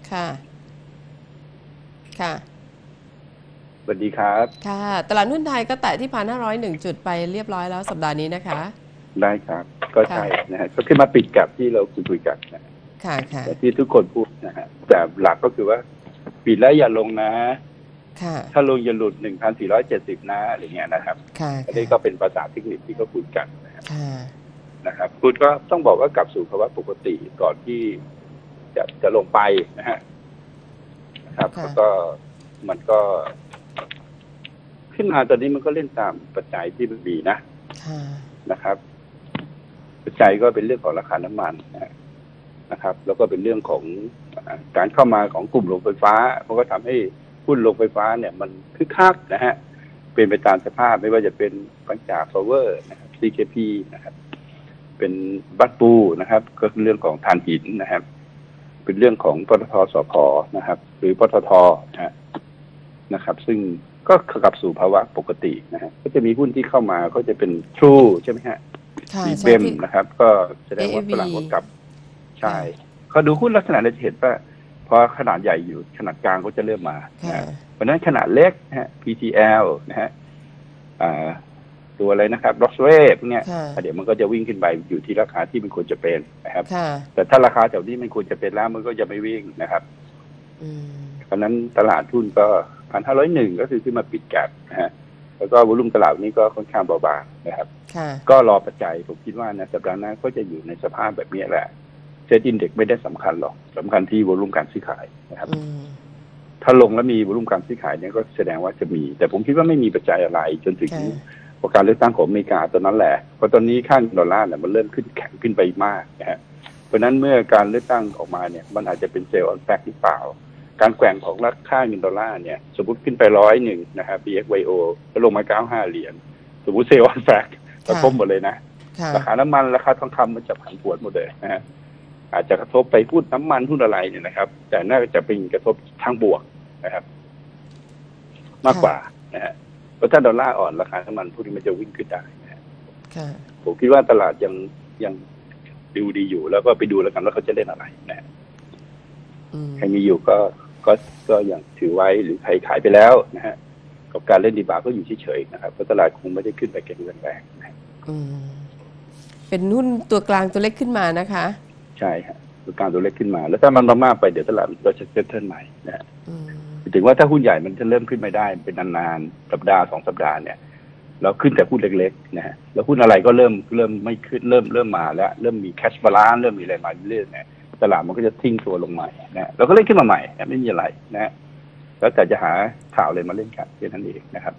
ค่ะค่ะสวัสดีครับค่ะตลาดหุ้นไทยก็แตะที่1,501จุดไปเรียบร้อยแล้วสัปดาห์นี้นะคะได้ครับก็ค่ะใช่นะฮะก็ขึ้นมาปิดกับที่เราคุยกันนะค่ะค่ะแต่ที่ทุกคนพูดนะฮะแต่หลักก็คือว่าปิดแล้วอย่าลงนะค่ะถ้าลงอย่าหลุด1,470นะอะไรเงี้ยนะครับค่ะอันนี้ค่ะก็เป็นภาษาเทคนิคที่เขาพูดกันค่ะนะครับคุณก็ต้องบอกว่ากลับสู่ภาวะปกติก่อนที่จะลงไปนะครับแล้วก็ค่ะมันก็ขึ้นมาตอนนี้มันก็เล่นตามปัจจัยที่มันมีค่ะนะครับปัจจัยก็เป็นเรื่องของราคาน้ำมันนะครับแล้วก็เป็นเรื่องของการเข้ามาของกลุ่มโรงไฟฟ้ามันก็ทำให้หุ้นโรงไฟฟ้าเนี่ยมันคึกคักนะฮะเป็นไปตามสภาพไม่ว่าจะเป็นบางจากพาวเวอร์นะครับ CKP นะครับเป็นบัตปูนะครับก็เป็นเรื่องของถ่านหินนะครับเป็นเรื่องของปตทสผนะครับหรือปตทนะครับซึ่งก็กลับสู่ภาวะปกตินะฮะก็จะมีหุ้นที่เข้ามาก็จะเป็น True ใช่ไหมฮะค่ะมีเบใช่ที่มนะครับก็แสดงว่าฝ AAV รั่งก็กลับใช่ค่ะเขาดูหุ้นลักษณะเราจะเห็นว่าพอขนาดใหญ่อยู่ขนาดกลางก็จะเริ่มมาค่ะเพราะนั้นขนาดเล็กนะฮะ PTL นะฮะตัวอะไรนะครับ r o s s w a v พวกเนี้ยค่ะเดี๋ยวมันก็จะวิ่งขึ้นไปอยู่ที่ราคาที่มันควรจะเป็นนะครับค่ะแต่ถ้าราคาแถวนี้มันควรจะเป็นแล้วมันก็จะไม่วิ่งนะครับอืมเพราะนั้นตลาดหุ้นก็1,501ก็คือขึ้นมาปิดแก็บนะฮะแล้วก็วอลุ่มตลาดนี้ก็ค่อนข้างเบาบางนะครับค่ะก็รอปัจจัยผมคิดว่านะสัปดาห์หน้าก็จะอยู่ในสภาพแบบนี้แหละเซ็ตอินเด็กไม่ได้สำคัญหรอกสำคัญที่วอลุ่มการซื้อขายนะครับอืมถ้าลงแล้วมีวอลุ่มการซื้อขายเนี่ยก็แสดงว่าจะมีแต่ผมคิดว่าไม่มีปัจจัยอะไรจนถึงค่ะการเลือกตั้งของอเมริกาตอนนั้นแหละเพราะตอนนี้ค่าเงินดอลลาร์เนี่ยมันเริ่มขึ้นแข็งขึ้นไปมากนะฮะเพราะนั้นเมื่อการเลือกตั้งออกมาเนี่ยมันอาจจะเป็นเซลล์ออนแฟกหรือเปล่าการแกว่งของราคาเงินดอลลาร์เนี่ยสมมติขึ้นไป101นะครับ BXYO แล้วลงมา95 เหรียญสมมติเซลล์ออนแฟกกระทบหมดเลยนะราคาน้ำมันราคาทองคำมันจะผันผวนหมดเลยนะฮะอาจจะกระทบไปพูดน้ำมันพูดอะไรเนี่ยนะครับแต่น่าจะเป็นกระทบทางบวกนะครับมากกว่านะฮะเพราะถ้าดอลลาร์อ่อนราคาน้ำมันพวกนี้มันจะวิ่งขึ้นได้นะฮะผมคิดว่าตลาดยังดูดีอยู่แล้วก็ไปดูแล้วกันว่าเขาจะเล่นอะไรนะใครมีอยู่ก็ยังถือไว้หรือใครขายไปแล้วนะฮะกับการเล่นดีบาก็อยู่เฉยๆนะครับเพราะตลาดคงไม่ได้ขึ้นไปเก็งแรงๆนะเป็นหุ้นตัวกลางตัวเล็กขึ้นมานะคะใช่ฮะตัวกลางตัวเล็กขึ้นมาแล้วถ้ามันมากไปเดี๋ยวตลาดมันก็จะเซ็ตเทิลใหม่นะฮะถึงว่าถ้าหุ้นใหญ่มันจะเริ่มขึ้นไม่ได้เป็นนานๆสัปดาห์2 สัปดาห์เนี่ยเราขึ้นแต่หุ้นเล็กๆนะฮะแล้วหุ้นอะไรก็เริ่มไม่ขึ้นเริ่มมาแล้วเริ่มมีแคชบาลานซ์เริ่มมีอะไรมาเรื่อยๆเนี่ยตลาดมันก็จะทิ้งตัวลงใหม่นะเราก็เล่นขึ้นมาใหม่ไม่มีอะไรนะแล้วแต่จะหาข่าวอะไรมาเล่นกันแค่นั้นเองนะครับ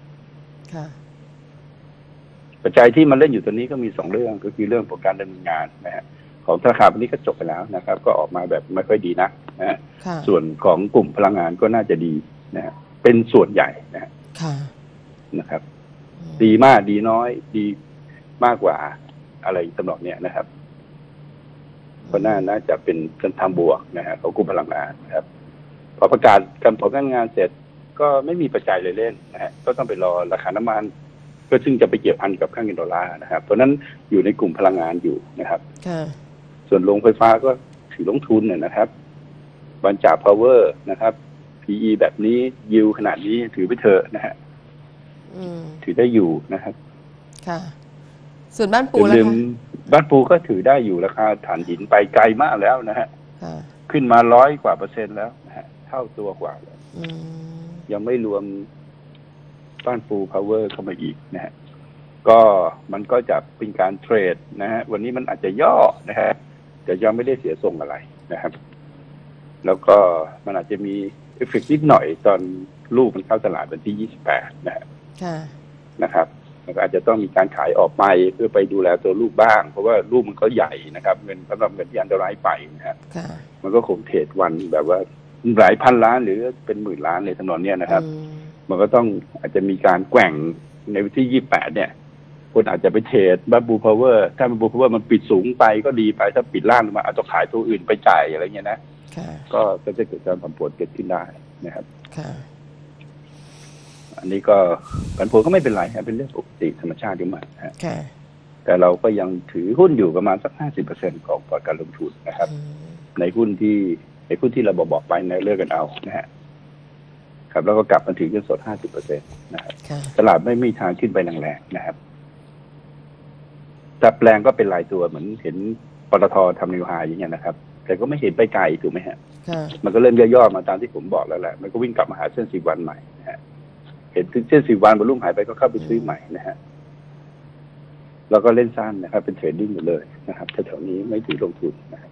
ปัจจัยที่มันเล่นอยู่ตอนนี้ก็มี2 เรื่องก็คือเรื่องของการดำเนินงานนะฮะของธนาคารวันนี้ก็จบไปแล้วนะครับก็ออกมาแบบไม่ค่อยดีนะฮะส่วนของกลุ่มพลังงานก็น่าจะดีนะฮะเป็นส่วนใหญ่นะครับดีมากดีน้อยดีมากกว่าอะไรตำนองเนี้ยนะครับเพราะน่าจะเป็นการทำบวกนะฮะของกลุ่มพลังงานนะครับพอประกาศการผลการงานเสร็จก็ไม่มีปัจจัยเลยเล่นนะฮะก็ต้องไปรอราคาน้ำมันก็ซึ่งจะไปเกี่ยวพันกับค่าเงินดอลลาร์นะครับเพราะนั้นอยู่ในกลุ่มพลังงานอยู่นะครับส่วนโรงไฟฟ้าก็ถือลงทุนเนี่ยนะครับบางจากพาวเวอร์นะครับ PE แบบนี้ยิวขนาดนี้ถือไปเถอะนะฮะถือได้อยู่นะครับค่ะส่วนบ้านปูแล้วคะบ้านปูก็ถือได้อยู่ราคาถ่านหินไปไกลมากแล้วนะฮะขึ้นมา100% แล้วนะฮะเท่าตัวกว่าแล้วยังไม่รวมบ้านปูพาวเวอร์เข้ามาอีกนะฮะก็มันก็จะเป็นการเทรดนะฮะวันนี้มันอาจจะย่อนะฮะแต่ยังไม่ได้เสียทรงอะไรนะครับแล้วก็มันอาจจะมีเอฟเฟกต์นิดหน่อยตอนลูกมันเข้าตลาดวันที่28นะฮะนะครับมันก็อาจจะต้องมีการขายออกไปเพื่อไปดูแลตัวลูกบ้างเพราะว่าลูกมันก็ใหญ่นะครับเงินสำหรับเงินที่อันตรายไปนะฮะมันก็คงเทรดวันแบบว่าหลายพันล้านหรือเป็นหมื่นล้านในถนนเนี่ยนะครับมันก็ต้องอาจจะมีการแกว่งในวันที่28เนี่ยคนอาจจะไปเทรดบับบูพาวเวอร์ถ้าบับบูพาวเวอร์มันปิดสูงไปก็ดีไปถ้าปิดล่างมาอาจจะขายตัวอื่นไปจ่ายอะไรเงี้ยนะก็จะเกิดการผันผวนเกิดขึ้นได้นะครับอันนี้ก็ผันผวนก็ไม่เป็นไรครับเป็นเรื่องปกติธรรมชาติที่มาแต่เราก็ยังถือหุ้นอยู่ประมาณสัก 50% ของพอร์ตการลงทุนนะครับในหุ้นที่ไอ้หุ้นที่เราบอกไปเนี่ยเลิกกันเอานะฮะครับแล้วก็กลับมาถือเงินสด 50% นะครับตลาดไม่มีทางขึ้นไปแรงๆนะครับแต่แปลงก็เป็นรายตัวเหมือนเห็นปตท.ทำนิวไฮอย่างเงี้ยนะครับแต่ก็ไม่เห็นไปไกลถูกไหมฮะมันก็เริ่มย่อๆมาตามที่ผมบอกแล้วแหละมันก็วิ่งกลับมาหาเส้น10 วันใหม่นะฮะเห็นเส้น10 วันบนลุ่มหายไปก็เข้าไปซื้อใหม่นะฮะแล้วก็เล่นสั้นนะครับเป็นเทรดดิ้งอยู่เลยนะครับแถวๆนี้ไม่ถือลงทุนนะครับ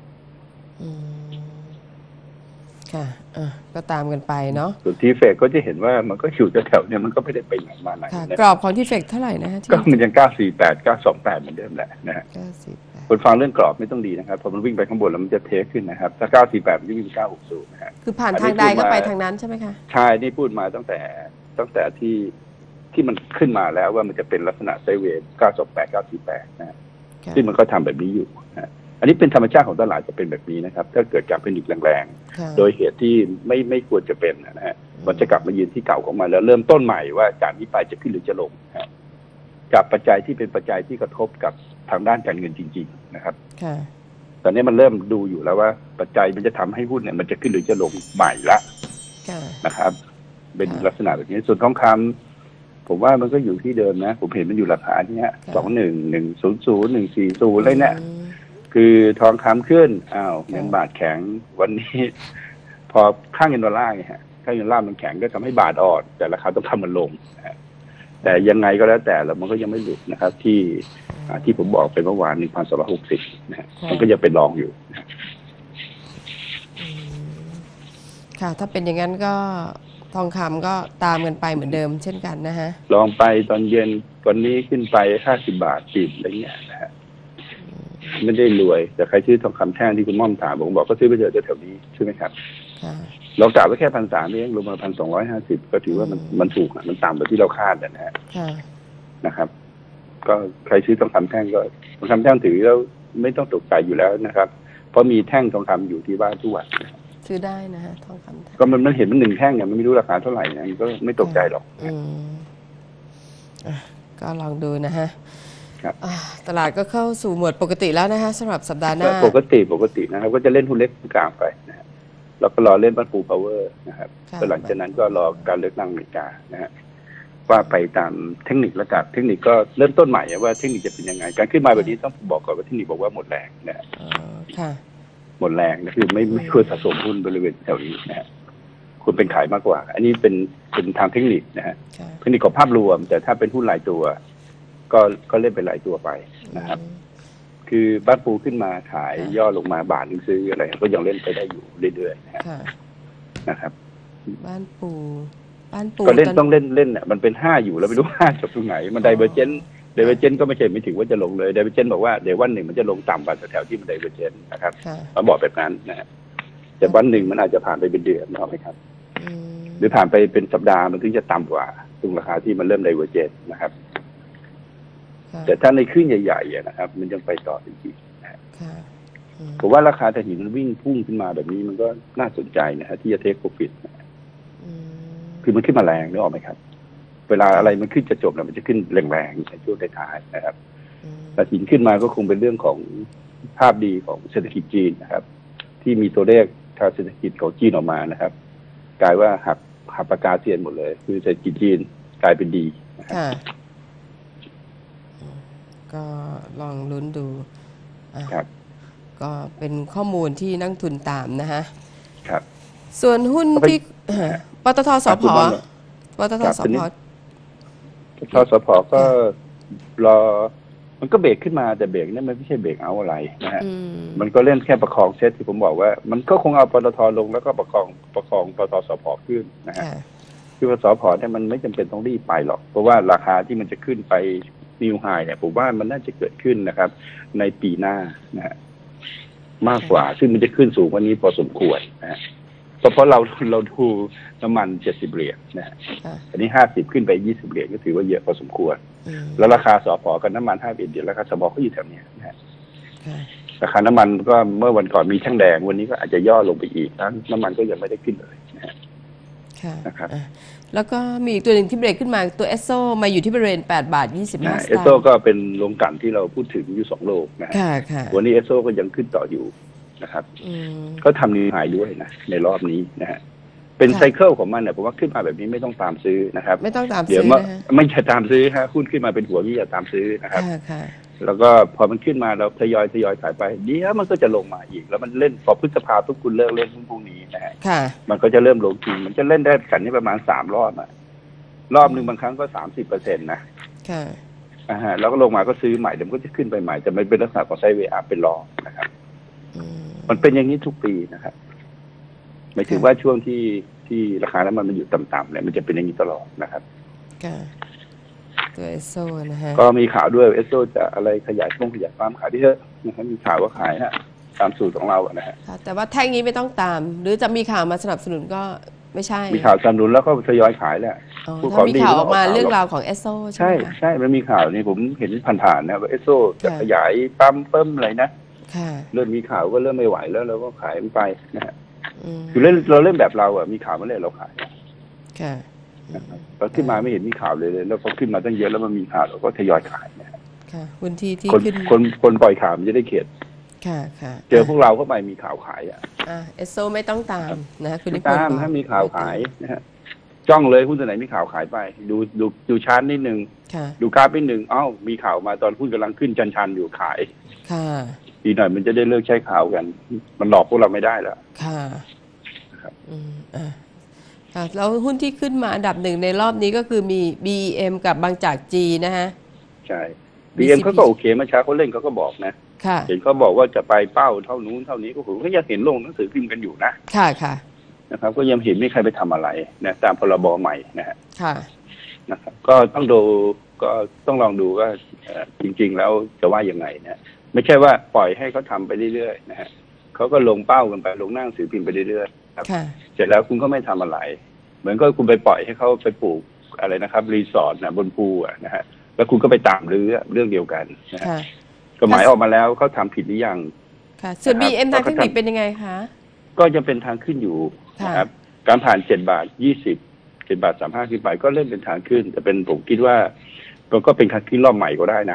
ค่ะก็ตามกันไปเนาะส่วนทีเฟกก็จะเห็นว่ามันก็อยู่แถวๆเนี่ยมันก็ไม่ได้ไปไหนมาไหนกรอบของทีเฟกเท่าไหร่นะฮะก็มันยัง948 928เหมือนเดิมแหละนะฮะคนฟังเรื่องกรอบไม่ต้องดีนะครับพอมันวิ่งไปข้างบนแล้วมันจะเทขึ้นนะครับถ้า948มันจะวิ่ง960นะฮะคือผ่านทางใดก็ไปทางนั้นใช่ไหมคะใช่นี่พูดมาตั้งแต่ที่มันขึ้นมาแล้วว่ามันจะเป็นลักษณะไซด์เวย์928 948นะฮะซึ่งมันก็ทำแบบนี้อยู่นะอันนี้เป็นธรรมชาติของตลาดจะเป็นแบบนี้นะครับถ้าเกิดการเป็นอีกแรงๆโดยเหตุที่ไม่ควรจะเป็นนะฮะมันจะกลับมายืนที่เก่าของมันแล้วเริ่มต้นใหม่ว่าจากนี้ไปจะขึ้นหรือจะลงนะจากปัจจัยที่เป็นปัจจัยที่กระทบกับทางด้านการเงินจริงๆนะครับตอนนี้มันเริ่มดูอยู่แล้วว่าปัจจัยมันจะทำให้หุ้นเนี่ยมันจะขึ้นหรือจะลงใหม่ละนะครับเป็นลักษณะแบบนี้ส่วนทองคำผมว่ามันก็อยู่ที่เดิมนะผมเห็นมันอยู่ราคาเนี้ย21,100,140อะไรเนี่ยคือทองคำขึ้นเงินบาทแข็งวันนี้พอค่าเงินดอลลาร์ไงฮะค่าเงินดอลลาร์มันแข็งก็ทำให้บาทอ่อนแต่ราคาต้องทำมันลงแต่ยังไงก็แล้วแต่แล้วมันก็ยังไม่หลุดนะครับที่ผมบอกไปเมื่อวาน 1,260 นะฮะมันก็ยังเป็นรองอยู่ค่ะถ้าเป็นอย่างนั้นก็ทองคำก็ตามกันไปเหมือนเดิมเช่นกันนะฮะลองไปตอนเย็นวันนี้ขึ้นไป50 บาทติดอะไรเงี้ยนะฮะไม่ได้รวยแต่ใครซื้อทองคำแท่งที่คุณม่อมถามผมบอกก็ซื้อไปเถอะแถวนี้ใช่ไหมครับเรากะไว้แค่1,300เองลงมา1,250ก็ถือว่ามันถูกมันต่ำกว่าที่เราคาดนะฮะนะครับก็ใครซื้อทองคำแท่งก็ทองคำแท่งถือแล้วไม่ต้องตกใจอยู่แล้วนะครับเพราะมีแท่งทองคำอยู่ที่บ้านทุกวันซื้อได้นะฮะทองคำก็มันเห็นมัน1 แท่งเนี่ยมันไม่รู้ราคาเท่าไหร่เนี่ยมันก็ไม่ตกใจหรอกก็ลองดูนะฮะตลาดก็เข้าสู่โหมดปกติแล้วนะฮะสำหรับสัปดาห์หน้าปกตินะครับก็จะเล่นหุ้นเล็กกลางไปนะฮะแล้วก็รอเล่นบ้านปูพาวเวอร์นะครับหลังจากนั้นก็รอการเลือกตั้งอเมริกานะฮะว่าไปตามเทคนิคแล้วกันเทคนิคก็เริ่มต้นใหม่ว่าเทคนิคจะเป็นยังไงการขึ้นมาแบบนี้ต้องบอกก่อนว่าเทคนิคบอกว่าหมดแรงนะหมดแรงนะคือไม่ควรสะสมหุ้นบริเวณแถวนี้นะฮะควรเป็นขายมากกว่าอันนี้เป็นทางเทคนิคนะฮะเทคนิคของภาพรวมแต่ถ้าเป็นหุ้นรายตัวก็เล่นเป็นรายตัวไปนะครับคือบ้านปูขึ้นมาขายย่อลงมาบาทนึงซื้ออะไรก็ยังเล่นไปได้อยู่เรื่อยๆนะครับบ้านปูก็เล่นต้องเล่นเนี่ยมันเป็น5อยู่แล้วไม่รู้5จบตรงไหนมันไดเวอร์เจนก็ไม่ถึงว่าจะลงเลยไดเวอร์เจนบอกว่าเดี๋ยววันหนึ่งมันจะลงต่ำกว่าแถวที่มันไดเวอร์เจนนะครับมาบอกแบบนั้นนะฮะแต่วันหนึ่งมันอาจจะผ่านไปเป็นเดือนนะครับไหมครับหรือผ่านไปเป็นสัปดาห์มันถึงจะต่ำกว่าตรงราคาที่มันเริ่มไดเวอร์เจนนะครับแต่ถ้าในคลื่นใหญ่ๆนะครับมันยังไปต่อจริงๆผมว่าราคาถ่านหินมันวิ่งพุ่งขึ้นมาแบบนี้มันก็น่าสนใจนะฮะที่จะเทคโปรฟิตคือมันขึ้นมาแรงนึกออกไหมครับเวลาอะไรมันขึ้นจะจบแล้วมันจะขึ้นแรงๆในช่วงท้ายๆนะครับแต่หินขึ้นมาก็คงเป็นเรื่องของภาพดีของเศรษฐกิจจีนนะครับที่มีตัวเลขทางเศรษฐกิจของจีนออกมานะครับกลายว่าหักปากกาเซียนหมดเลยคือเศรษฐกิจจีนกลายเป็นดีนะครับก็ลองลุ้นดูก็เป็นข้อมูลที่นักทุนตามนะฮะส่วนหุ้นที่ปตท.สผ. ก็รอมันก็เบรกขึ้นมาแต่เบรกนี่มันไม่ใช่เบรกเอาอะไรนะฮะมันก็เล่นแค่ประคองเซตที่ผมบอกว่ามันก็คงเอาปตท.ลงแล้วก็ประคองปตท.สผ.ขึ้นนะฮะคือปตท.สผ.เนี่ยมันไม่จำเป็นต้องรีบไปหรอกเพราะว่าราคาที่มันจะขึ้นไปนิวไฮเนี่ยผมว่ามันน่าจะเกิดขึ้นนะครับในปีหน้านะฮะมากกว่าซึ่งมันจะขึ้นสูงกว่านี้พอสมควรนะฮะเพราะเราดูน้ำมัน70 เหรียญนะฮะอันนี้50ขึ้นไป20 เหรียญก็ถือว่าเยอะพอสมควรแล้วราคาสผ.กับน้ำมัน51 เหรียญราคาสผ.ก็อยู่แถวนี้นะฮะราคาน้ำมันก็เมื่อวันก่อนมีแท่งแดงวันนี้ก็อาจจะย่อลงไปอีกน้ำมันก็ยังไม่ได้ขึ้นเลยนะฮะนะครับแล้วก็มีอีกตัวหนึ่งที่เบรกขึ้นมาตัวเอสโซมาอยู่ที่บริเวณ8.25 บาทเอสโซก็เป็นโรงกลั่นที่เราพูดถึงอยู่2 โลกนะฮะวันนี้เอสโซก็ยังขึ้นต่ออยู่นะครับเขาทำนิวไฮด้วยนะในรอบนี้นะฮะเป็นไซเคิลของมันเนี่ยผมว่าขึ้นมาแบบนี้ไม่ต้องตามซื้อนะครับไม่ต้องตามซื้อเดี๋ยวไม่ใช่ตามซื้อฮะหุ้นขึ้นมาเป็นหัวที่จะตามซื้อนะครับแล้วก็พอมันขึ้นมาเราทยอยขายไปเดี๋ยวมันก็จะลงมาอีกแล้วมันเล่นพอพฤษภาทุกคุณเลิกเล่นหุ้นพวกนี้นะฮะมันก็จะเริ่มลงจริงมันจะเล่นได้ขันนี้ประมาณ3 รอบอะรอบหนึ่งบางครั้งก็30%นะแล้วก็ลงมาก็ซื้อใหม่เดี๋ยวมันก็จะขึ้นไปใหม่แต่มันเป็นลักษณะของไซด์เวย์อัพเป็นรองนะครับมันเป็นอย่างนี้ทุกปีนะครับหมายถึงว่าช่วงที่ราคาน้ำมันอยู่ต่ำๆเนี่ยมันจะเป็นอย่างนี้ตลอดนะครับตัวเอสโซนะฮะก็มีข่าวด้วยเอสโซจะอะไรขยายปั๊มขายที่เยอะนะครับมีข่าวว่าขายฮะตามสูตรของเราอะนะฮะแต่ว่าแท่งนี้ไม่ต้องตามหรือจะมีข่าวมาสนับสนุนก็ไม่ใช่มีข่าวสนับสนุนแล้วก็ทยอยขายแหละถ้ามีข่าวออกมาเรื่องราวของเอสโซใช่ใช่มันมีข่าวนี่ผมเห็นผ่านๆนะว่าเอสโซจะขยายปั๊มเพิ่มอะไรนะเริ่มมีข่าวก็เริ่มไม่ไหวแล้วเราก็ขายมันไปนะฮะคือเราเล่นแบบเราอะมีข่าวมาเลยเราขายตอนขึ้นมาไม่เห็นมีข่าวเลยแล้วพอขึ้นมาตั้งเยอะแล้วมันมีข่าวเราก็ทยอยขายนะหุ้นที่ขึ้นคนปล่อยข่าวมันจะได้เข็ดเจอพวกเราเข้าไปมีข่าวขายอ่ะเอสโซไม่ต้องตามนะคุณนิพนธ์ตามถ้ามีข่าวขายนะฮะจ้องเลยหุ้นตัวไหนมีข่าวขายไปดูชาร์ตนิดนึงดูกราฟนิดนึงมีข่าวมาตอนหุ้นกำลังขึ้นชันๆอยู่ขายดีหน่อยมันจะได้เลิกใช้ข่าวกันมันหลอกพวกเราไม่ได้แล้วครับแล้วหุ้นที่ขึ้นมาอันดับหนึ่งในรอบนี้ก็คือมี BEM กับบางจากจีนะฮะใช่ BEM เขาก็โอเคเมื่อเช้าเขาเล่นเขาก็บอกนะเห็นเขาบอกว่าจะไปเป้าเท่านู้นเท่านี้ก็ผมก็ยังเห็นลงหนังสือพิมพ์กันอยู่นะนะครับก็ยังเห็นไม่ใครไปทำอะไรนะตามพรบใหม่นะฮะนะครับก็ต้องดูก็ต้องลองดูว่าจริงๆแล้วจะว่ายังไงนะไม่ใช่ว่าปล่อยให้เขาทำไปเรื่อยๆนะฮะเขาก็ลงเป้ากันไปลงหนังสือพิมพ์ไปเรื่อยๆครับเสร็จแล้วคุณก็ไม่ทำอะไรเหมือนก็คุณไปปล่อยให้เขาไปปลูกอะไรนะครับรีสอร์ทนะบนภูนะฮะแล้วคุณก็ไปตามเรื่องเดียวกันนะกฎหมายออกมาแล้วเขาทำผิดหรือยังส่วน BM ทางเทคนิคเป็นยังไงคะก็ยังเป็นทางขึ้นอยู่นะครับการผ่าน7.20 7.35ขึ้นไปก็เริ่มเป็นทางขึ้นแต่เป็นผมคิดว่าก็เป็นทางขึ้นรอบใหม่ก็ได้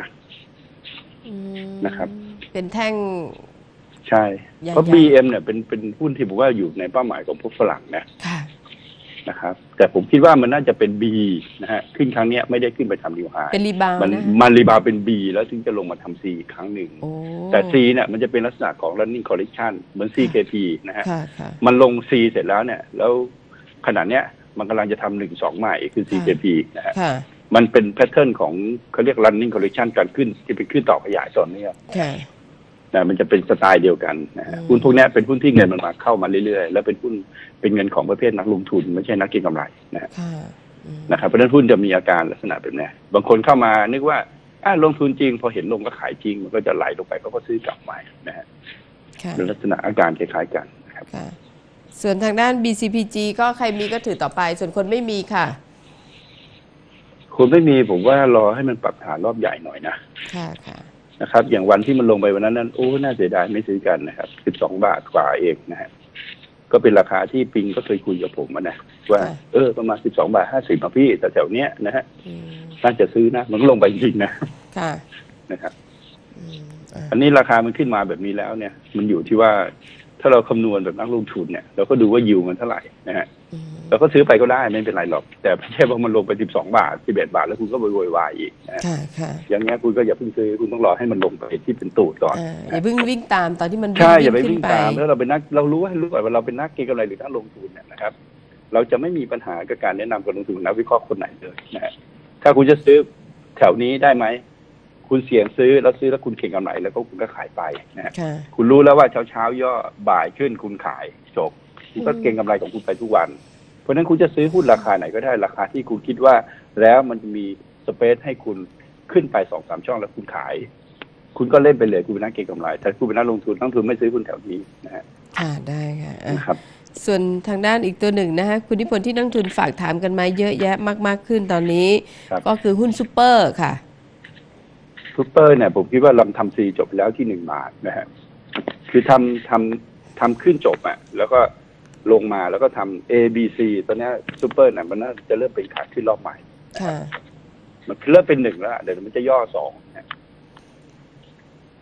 นะครับเป็นแท่งใช่เพราะ BM เนี่ยเป็นหุ้นที่ผมว่าอยู่ในเป้าหมายของพวกฝรั่งนะครับแต่ผมคิดว่ามันน่าจะเป็น B นะฮะขึ้นครั้งนี้ไม่ได้ขึ้นไปทำนิวไฮเป็นรีบาวมันรีบาวเป็น B แล้วถึงจะลงมาทำ C อีกครั้งหนึ่งแต่ C เนี่ยมันจะเป็นลักษณะของ running correction เหมือน CKP นะฮะมันลง C เสร็จแล้วเนี่ยแล้วขณะเนี้ยมันกำลังจะทำ1-2ใหม่คือ CKP นะฮะมันเป็นแพทเทิร์นของเขาเรียก running correction การขึ้นที่เป็นขึ้นต่อขยายต่อเนื่องนะมันจะเป็นสไตล์เดียวกันนะฮะหุ้นพวกนี้เป็นหุ้นที่เงินมันมาเข้ามาเรื่อยๆแล้วเป็นหุ้นเป็นเงินของประเภทนักลงทุนไม่ใช่นักเก็งกำไรนะครับเพราะฉะนั้นหุ้นจะมีอาการลักษณะแบบนี้บางคนเข้ามานึกว่าลงทุนจริงพอเห็นลงก็ขายจริงมันก็จะไหลลงไปเขาก็ซื้อกลับมานะฮะเป็นลักษณะอาการคล้ายๆกันนะครับส่วนทางด้าน BCPG ก็ใครมีก็ถือต่อไปส่วนคนไม่มีค่ะคนไม่มีผมว่ารอให้มันปรับฐานรอบใหญ่หน่อยนะนะครับอย่างวันที่มันลงไปวันนั้นน่าเสียดายไม่ซื้อกันนะครับ12 บาทกว่าเองนะฮะก็เป็นราคาที่ปิงก็เคยคุยกับผมนะว่าประมาณ12.50 พี่แต่แถวเนี้ยนะฮะน่าจะซื้อนะมันก็ลงไปจริงนะนะครับอันนี้ราคามันขึ้นมาแบบนี้แล้วเนี่ยมันอยู่ที่ว่าถ้าเราคำนวณแบบนักลงทุนเนี่ยเราก็ดูว่ายิวมันเท่าไหร่นะฮะเราก็ซื้อไปก็ได้ไม่เป็นไรหรอกแต่ไม่ใช่ว่ามันลงไป12 บาท 11 บาทแล้วคุณก็โวยวายอีกนะอย่างเงี้ยคุณก็อย่าเพิ่งซื้อคุณต้องรอให้มันลงไปที่เป็นตูดก่อนอย่าเพิ่งวิ่งตามตอนที่มันใช่อย่าไปวิ่งตามแล้วเราเป็นนักเรารู้ว่าเราเป็นนักเก็งกำไรหรือนักลงทุนเนี่ยนะครับเราจะไม่มีปัญหากับการแนะนำการลงทุนนักวิเคราะห์คนไหนเลยนะฮะถ้าคุณจะซื้อแถวนี้ได้ไหมคุณเสี่ยงซื้อแล้วคุณเก็งกำไรแล้วก็คุณก็ขายไปนะฮะคุณรู้แล้วว่าเช้าย่อบ่ายขึ้นคุณขายจบคุณก็เก็งกำไรของคุณไปทุกวันเพราะฉะนั้นคุณจะซื้อหุ้นราคาไหนก็ได้ราคาที่คุณคิดว่าแล้วมันจะมีสเปซให้คุณขึ้นไป 2-3 ช่องแล้วคุณขายคุณก็เล่นไปเลยคุณเป็นนักเก็งกำไรแต่คุณเป็นนักลงทุนไม่ซื้อหุ้นแถวนี้นะฮะได้ค่ะนะครับส่วนทางด้านอีกตัวหนึ่งนะฮะคุณนิพนธ์ที่นักทุนฝากถามกันมาเยอะแยะมากขึ้นตอนนี้ก็คือหุ้นซุปเปอร์ค่ะซุปเปอร์เนี่ยผมคิดว่าเราทำซีจบแล้วที่1 บาทนะฮะคือทำขึ้นจบแล้วก็ลงมาแล้วก็ทำ A B C ตอนนี้ซุปเปอร์เนี่ยมันน่าจะเริ่มเป็นขาขึ้นรอบใหม่มันเริ่มเป็น1แล้วเดี๋ยวมันจะย่อ2 ต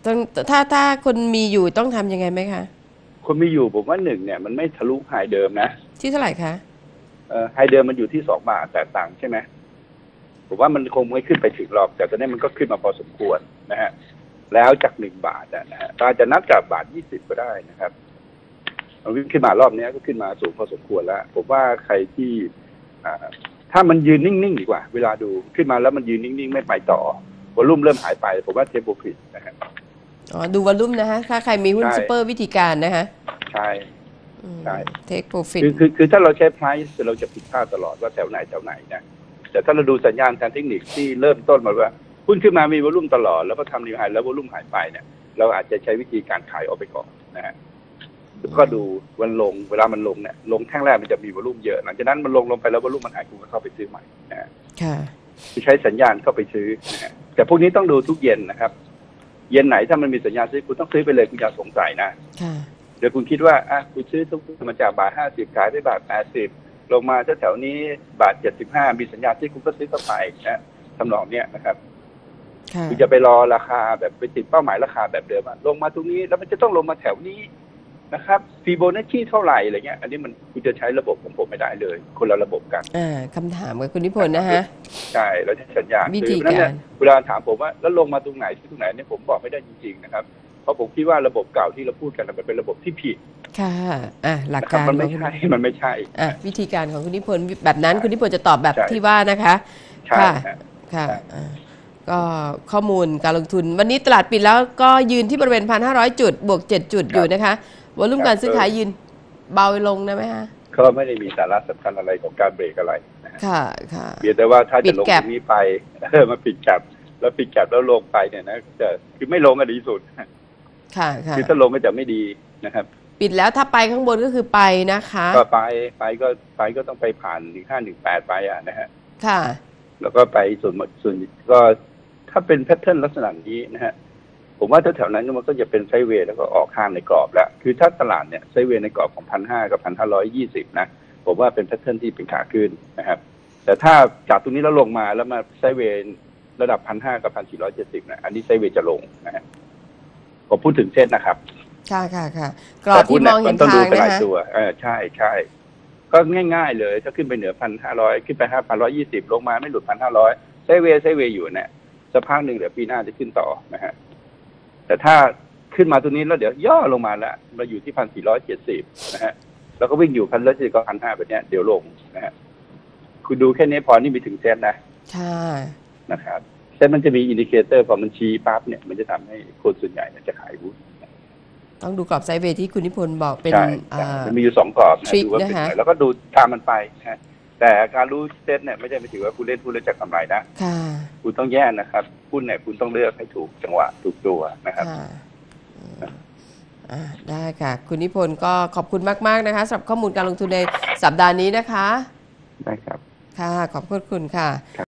ต้องถ้าคนมีอยู่ต้องทำยังไงไหมคะคนมีอยู่ผมว่าหนึ่งเนี่ยมันไม่ทะลุไฮเดิมนะที่เท่าไหร่คะไฮเดิมมันอยู่ที่2 บาทแต่ต่างใช่ไหมผมว่ามันคงไม่ขึ้นไปถึงหรอกแต่ตอนนี้มันก็ขึ้นมาพอสมควรนะฮะแล้วจาก1 บาทนะฮะอาจจะนับจาก1.20 บาทก็ได้นะครับมันวิ่งขึ้นมารอบนี้ก็ขึ้นมาสูงพอสมควรแล้วผมว่าใครที่ถ้ามันยืนนิ่งๆดีกว่าเวลาดูขึ้นมาแล้วมันยืนนิ่งๆไม่ไปต่อวอลุ่มเริ่มหายไปผมว่าเทปโปรฟิตนะฮะดูวอลุ่มนะฮะถ้าใครมีหุ้นซูเปอร์วิธีการนะคะใช่ใช่เทคโปรฟิตคือถ้าเราใช้ price เราจะผิดพลาดตลอดว่าแถวไหนนะแต่ถ้าเราดูสัญญาณทางเทคนิคที่เริ่มต้นมาว่าหุ้นขึ้นมามีวอลุ่มตลอดแล้วก็ทำนิวไฮแล้ววอลุ่มหายไปเนี่ยเราอาจจะใช้วิธีการขายออกไปก่อนนะฮะก็ดูวันลงเวลามันลงเนี่ยลงแท่งแรกมันจะมีวอลุ่มเยอะหลังจากนั้นมันลงไปแล้ววอลุ่มมันหายคุณก็เข้าไปซื้อใหม่นะฮะใช้สัญญาณเข้าไปซื้อนะฮะแต่พวกนี้ต้องดูทุกเย็นนะครับเย็นไหนถ้ามันมีสัญญาณซื้อคุณต้องซื้อไปเลยคุณอย่าสงสัยนะเดี๋ยวคุณคิดว่าคุณซื้อทุกมาจาก1.50 ขายได้1.80 ลงมาแถวนี้1.75 มีสัญญาณซื้อคุณก็ซื้อเข้าไปนะทำนองเนี้ยนะครับคุณจะไปรอราคาแบบไปติดเป้าหมายราคาแบบเดิมลงมาตรงนี้แล้วมันจะต้องลงมาแถวนี้นะครับฟีโบนัชชีเท่าไหร่อะไรเงี้ยอันนี้มันคุณจะใช้ระบบของผมไม่ได้เลยคนละระบบกันคำถามกับคุณนิพนธ์นะฮะใช่เราจะสัญญาณวิธีการเวลาถามผมว่าแล้วลงมาตรงไหนที่ตรงไหนเนี่ยผมบอกไม่ได้จริงๆนะครับเพราะผมคิดว่าระบบเก่าที่เราพูดกันมันเป็นระบบที่ผิดค่ะหลักการมันไม่ใช่วิธีการของคุณนิพนธ์แบบนั้นคุณนิพนธ์จะตอบแบบที่ว่านะคะค่ะก็ข้อมูลการลงทุนวันนี้ตลาดปิดแล้วก็ยืนที่บริเวณ 1,500 จุดบวก7 จุดอยู่นะคะวอลุ่มการซื้อขายยืนเบาลงนะไหมคะก็ไม่ได้มีสาระสำคัญอะไรของการเบรกอะไรค่ะเพียงแต่ว่าถ้าจะลงตรงนี้ไปมาปิดแคปแล้วลงไปเนี่ยนะจะคือไม่ลงก็ดีสุดค่ะคือถ้าลงก็จะไม่ดีนะครับปิดแล้วถ้าไปข้างบนก็คือไปนะคะก็ไปก็ต้องไปผ่าน1518ไปนะฮะค่ะแล้วก็ไปส่วนก็ถ้าเป็นแพทเทิร์นลักษณะนี้นะฮะผมว่าแถวๆนั้นมันก็จะเป็นไซด์เวย์แล้วก็ออกข้างในกรอบแล้วคือถ้าตลาดเนี่ยไซด์เวย์ในกรอบของ 1,500 กับ 1,520 นะผมว่าเป็นแพทเทิร์นที่เป็นขาขึ้นนะครับแต่ถ้าจากตรงนี้แล้วลงมาแล้วมาไซด์เวย์ระดับ 1,500 กับ 1,470 นะอันนี้ไซด์เวย์จะลงนะฮะผมพูดถึงเส้นนะครับค่ะกรอบที่มองเห็นทางนะฮะใช่ก็ง่ายๆเลยถ้าขึ้นไปเหนือ 1,500 ขึ้นไป 1,120 ลงมาไม่หลุด 1,500 ไซด์เวย์อยู่เนี่ยสักพักหนึ่งเดี๋ยวปีหน้าจะขึ้นต่อนะฮะแต่ถ้าขึ้นมาตรงนี้แล้วเดี๋ยวย่อลงมาแล้วมาอยู่ที่ 1,470 นะฮะแล้วก็วิ่งอยู่1,170 กับ 1,500 แบบนี้เดี๋ยวลงนะฮะคุณดูแค่นี้พอนี่มีถึงเส้นนะนะครับเส้นมันจะมีอินดิเคเตอร์พอมันชี้ปั๊บเนี่ยมันจะทำให้คนส่วนใหญ่จะขายหุ้นต้องดูกรอบไซด์เวย์ที่คุณนิพนธ์บอกเป็นมันมีอยู่2 กรอบนะดูว่าเป็นไงแล้วก็ดูตามมันไปนะแต่การรู้เซตเนี่ยไม่ใช่หมายถึงว่าคุณเล่นหุ้นแล้วจะกำไรนะคุณต้องแยกนะครับหุ้นเนี่ยคุณต้องเลือกให้ถูกจังหวะถูกตัวนะครับได้ค่ะคุณนิพนธ์ก็ขอบคุณมากๆนะคะสำหรับข้อมูลการลงทุนในสัปดาห์นี้นะคะได้ครับค่ะขอบคุณค่ะ